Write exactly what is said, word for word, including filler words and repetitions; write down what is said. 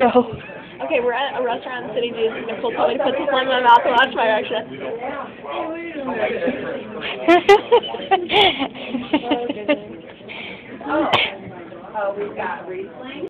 Go. Okay, we're at a restaurant in the city. Dude, Nicole told me to put this one in my mouth and watch my reaction. Oh, oh, we've got Riesling.